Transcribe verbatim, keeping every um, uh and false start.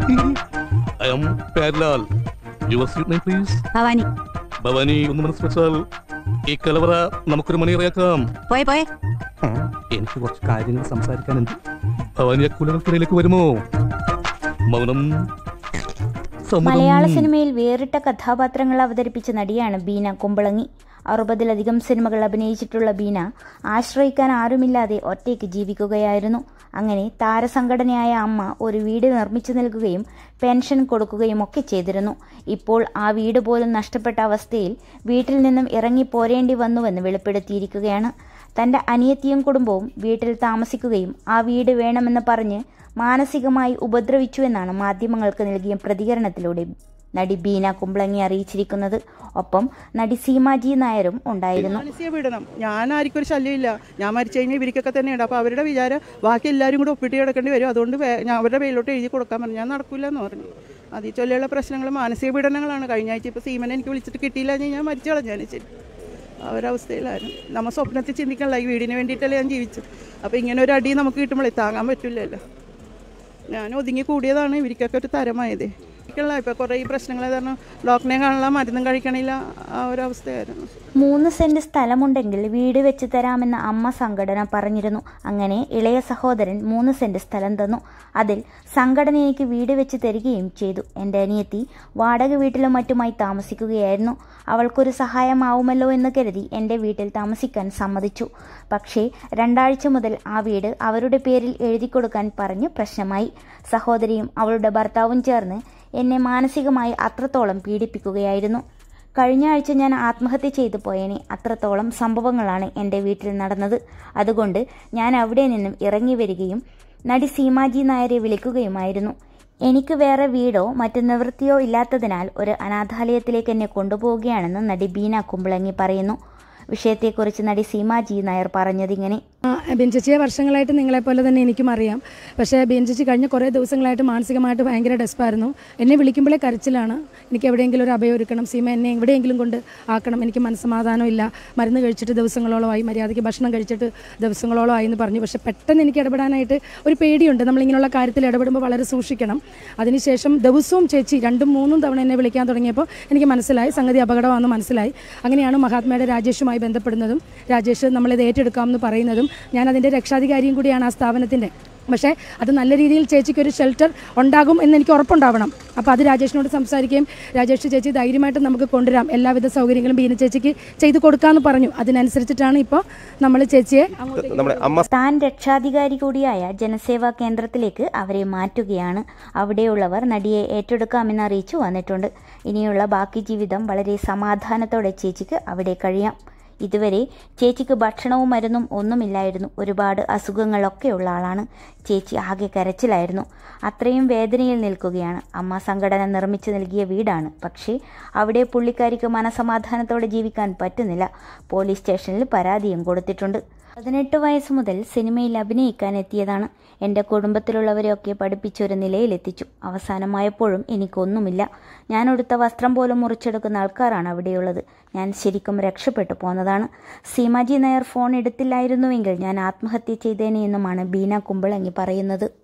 I am Padlal. Your sweet name, please. Bhavani. Bhavani, ഒന്ന് മനസ്സ് വെച്ചാൽ ഈ കലവറ നമുക്കൊരു മണിയറിയാക്കാം. പോയെ പോയെ. എനിക്ക് കുറച്ച് കാര്യങ്ങൾ സംസാരിക്കാനുണ്ട്. ഭവാനി കുലകൾക്കിടയിലേക്ക് വരുമോ? മൗനം. മലയാള സിനിമയിൽ വേറിട്ട കഥാപാത്രങ്ങൾ അവതരിപ്പിച്ച നടിയാണ് ബീന കുമ്പളങ്ങി. അറുപതിലധികം സിനിമകൾ അഭിനയിച്ചിട്ടുള്ള ബീന ആശ്രയിക്കാൻ ആരുമില്ലാതെ ഒറ്റയ്ക്ക് ജീവിക്കുകയായിരുന്നു. അങ്ങനെ താരസംഘടനയായ അമ്മ ഒരു വീട് നിർമ്മിച്ചു നൽകുകയും പെൻഷൻ കൊടുക്കുകയും ഒക്കെ ചെയ്തിരുന്നു. ഇപ്പോൾ ആ വീട് പോലും നഷ്ടപ്പെട്ട അവസ്ഥയിൽ വീട്ടിൽ നിന്നും ഇറങ്ങി പോരേണ്ടി വന്നുവെന്ന് വെളിപ്പെടുത്തിയിരിക്കുകയാണ്. തന്റെ അനിയത്തിയും കുടുംബവും വീട്ടിൽ താമസിക്കുകയും ആ വീട് വേണമെന്ന് പറഞ്ഞ് മാനസികമായി ഉപദ്രവിച്ചുവെന്നാണ് മാധ്യമങ്ങൾക്ക് നൽകിയ പ്രതികരണത്തിലൂടെ നടി ബീന കുമ്പളങ്ങി അറിയിച്ചിരിക്കുന്നത്. ഒപ്പം നടി സീമാജി നായരും ഉണ്ടായിരുന്നു. വിടണം, ഞാൻ ആർക്കും ഒരു ശല്യമില്ല, ഞാൻ മരിച്ചു കഴിഞ്ഞാൽ ഇവർക്കൊക്കെ തന്നെയുണ്ട്. അപ്പോൾ അവരുടെ വിചാരം ബാക്കി എല്ലാവരും കൂടെ ഒപ്പിട്ട് കിടക്കേണ്ടി വരും. അതുകൊണ്ട് ഞാൻ അവരുടെ പേരിലോട്ട് എഴുതി കൊടുക്കാൻ പറഞ്ഞു. ഞാൻ നടക്കില്ല എന്ന് പറഞ്ഞു. അതിൽ ചൊല്ലിയുള്ള പ്രശ്നങ്ങൾ മാനസിക പീഡനങ്ങളാണ്. കഴിഞ്ഞ ആഴ്ച ഇപ്പോൾ സീമനെ എനിക്ക് വിളിച്ചിട്ട് കിട്ടിയില്ല എന്ന് ഞാൻ മരിച്ചു കളഞ്ഞാൽ ശരി. ആ ഒരവസ്ഥയിലായിരുന്നു. നമ്മൾ സ്വപ്നത്തിൽ ചിന്തിക്കണല്ല, ഈ വീടിന് വേണ്ടിയിട്ടല്ലേ ഞാൻ ജീവിച്ചു. അപ്പോൾ ഇങ്ങനെ ഒരു അടി നമുക്ക് കിട്ടുമ്പോഴേ താങ്ങാൻ പറ്റില്ലല്ലോ. ഞാൻ ഒതുങ്ങി കൂടിയതാണ്, ഇവർക്കൊക്കെ ഒരു തരമായത്. ഇപ്പോൾ കുറേ ഈ പ്രശ്നങ്ങൾ കാരണം ഡോക്ടറെ കാണില്ല, മരുന്നും കഴിക്കണില്ല, ആ ഒരവസ്ഥയായിരുന്നു. മൂന്ന് സെന്റ് സ്ഥലമുണ്ടെങ്കിൽ വീട് വെച്ച് തരാമെന്ന് അമ്മ സംഘടന പറഞ്ഞിരുന്നു. അങ്ങനെ ഇളയ സഹോദരൻ മൂന്ന് സെന്റ് സ്ഥലം തന്നു. അതിൽ സംഘടന എനിക്ക് വീട് വെച്ച് തരികയും ചെയ്തു. എൻ്റെ അനിയത്തി വാടക വീട്ടിലും മറ്റുമായി താമസിക്കുകയായിരുന്നു. അവൾക്കൊരു സഹായമാവുമല്ലോ എന്ന് കരുതി എൻ്റെ വീട്ടിൽ താമസിക്കാൻ സമ്മതിച്ചു. പക്ഷേ രണ്ടാഴ്ച മുതൽ ആ വീട് അവരുടെ പേരിൽ എഴുതി കൊടുക്കാൻ പറഞ്ഞ് പ്രശ്നമായി. സഹോദരിയും അവളുടെ ഭർത്താവും ചേർന്ന് എന്നെ മാനസികമായി അത്രത്തോളം പീഡിപ്പിക്കുകയായിരുന്നു. കഴിഞ്ഞ ആഴ്ച ഞാൻ ആത്മഹത്യ ചെയ്തു പോയേനെ. അത്രത്തോളം സംഭവങ്ങളാണ് എൻ്റെ വീട്ടിൽ നടന്നത്. അതുകൊണ്ട് ഞാൻ അവിടെ നിന്നും ഇറങ്ങി വരികയും നടി സീമാജി നായരെ വിളിക്കുകയുമായിരുന്നു. എനിക്ക് വേറെ വീടോ മറ്റു നിവൃത്തിയോ ഇല്ലാത്തതിനാൽ ഒരു അനാഥാലയത്തിലേക്ക് എന്നെ കൊണ്ടുപോവുകയാണെന്ന് നടി ബീന കുമ്പളങ്ങി പറയുന്നു. വിഷയത്തെക്കുറിച്ച് നടി സീമാജി നായർ പറഞ്ഞതിങ്ങനെ: ബീന ചേച്ചിയെ വർഷങ്ങളായിട്ട് നിങ്ങളെപ്പോലെ തന്നെ എനിക്കും അറിയാം. പക്ഷേ ബീന ചേച്ചി കഴിഞ്ഞ കുറേ ദിവസങ്ങളായിട്ട് മാനസികമായിട്ട് ഭയങ്കര ഡെസ്പായിരുന്നു. എന്നെ വിളിക്കുമ്പോഴേ കരച്ചിലാണ്. എനിക്ക് എവിടെയെങ്കിലും ഒരു അഭയം ഒരുക്കണം, സീമ എന്നെ എവിടെയെങ്കിലും കൊണ്ട് ആക്കണം, എനിക്ക് മനസ്സമാധാനം ഇല്ല, മരുന്ന് കഴിച്ചിട്ട് ദിവസങ്ങളോളമായി, മര്യാദയ്ക്ക് ഭക്ഷണം കഴിച്ചിട്ട് ദിവസങ്ങളോളമായി എന്ന് പറഞ്ഞു. പക്ഷേ പെട്ടെന്ന് എനിക്ക് ഇടപെടാനായിട്ട് ഒരു പേടിയുണ്ട്. നമ്മളിങ്ങനെയുള്ള കാര്യത്തിൽ ഇടപെടുമ്പോൾ വളരെ സൂക്ഷിക്കണം. അതിനുശേഷം ദിവസവും ചേച്ചി രണ്ടും മൂന്നും തവണ എന്നെ വിളിക്കാൻ തുടങ്ങിയപ്പോൾ എനിക്ക് മനസ്സിലായി സംഗതി അപകടമാണെന്ന് മനസ്സിലായി. അങ്ങനെയാണ് മഹാത്മയുടെ രാജേഷുമായി ബന്ധപ്പെടുന്നതും രാജേഷ് നമ്മളിത് ഏറ്റെടുക്കാമെന്ന് പറയുന്നതും. ഞാൻ അതിൻ്റെ രക്ഷാധികാരിയും കൂടിയാണ് ആ സ്ഥാപനത്തിൻ്റെ. പക്ഷേ അത് നല്ല രീതിയിൽ ചേച്ചിക്കൊരു ഷെൽട്ടർ ഉണ്ടാകും എന്ന് എനിക്ക് ഉറപ്പുണ്ടാവണം. അപ്പോൾ അത് രാജേഷിനോട് സംസാരിക്കുകയും രാജേഷ് ചേച്ചി ധൈര്യമായിട്ട് നമുക്ക് കൊണ്ടുവരാം, എല്ലാവിധ സൗകര്യങ്ങളും ബീന ചേച്ചിക്ക് ചെയ്തു കൊടുക്കാമെന്ന് പറഞ്ഞു. അതിനനുസരിച്ചിട്ടാണ് ഇപ്പോൾ നമ്മൾ ചേച്ചിയെ താൻ രക്ഷാധികാരി കൂടിയായ ജനസേവാ കേന്ദ്രത്തിലേക്ക് അവരെ മാറ്റുകയാണ്. അവിടെയുള്ളവർ നടിയെ ഏറ്റെടുക്കാമെന്ന് അറിയിച്ചു വന്നിട്ടുണ്ട്. ഇനിയുള്ള ബാക്കി ജീവിതം വളരെ സമാധാനത്തോടെ ചേച്ചിക്ക് അവിടെ കഴിയാം. ഇതുവരെ ചേച്ചിക്ക് ഭക്ഷണവും മരുന്നും ഒന്നുമില്ലായിരുന്നു. ഒരുപാട് അസുഖങ്ങളൊക്കെയുള്ള ആളാണ്. ചേച്ചി ആകെ കരച്ചിലായിരുന്നു. അത്രയും വേദനയിൽ നിൽക്കുകയാണ്. അമ്മ സംഘടന നിർമ്മിച്ചു നൽകിയ വീടാണ്. പക്ഷേ അവിടെ പുള്ളിക്കാരിക്ക് മനസമാധാനത്തോടെ ജീവിക്കാൻ പറ്റുന്നില്ല. പോലീസ് സ്റ്റേഷനിൽ പരാതിയും കൊടുത്തിട്ടുണ്ട്. പതിനെട്ട് വയസ്സ് മുതൽ സിനിമയിൽ അഭിനയിക്കാൻ എത്തിയതാണ്. എൻ്റെ കുടുംബത്തിലുള്ളവരെയൊക്കെ പഠിപ്പിച്ചൊരു നിലയിലെത്തിച്ചു. അവസാനമായപ്പോഴും എനിക്കൊന്നുമില്ല. ഞാൻ ഉടുത്ത വസ്ത്രം പോലും മുറിച്ചെടുക്കുന്ന ആൾക്കാരാണ് അവിടെയുള്ളത്. ഞാൻ ശരിക്കും രക്ഷപ്പെട്ടു പോന്നതാണ്. സീമാജി നായർ ഫോൺ എടുത്തില്ലായിരുന്നുവെങ്കിൽ ഞാൻ ആത്മഹത്യ ചെയ്തേനെ എന്നുമാണ് ബീന കുമ്പളങ്ങി പറയുന്നത്.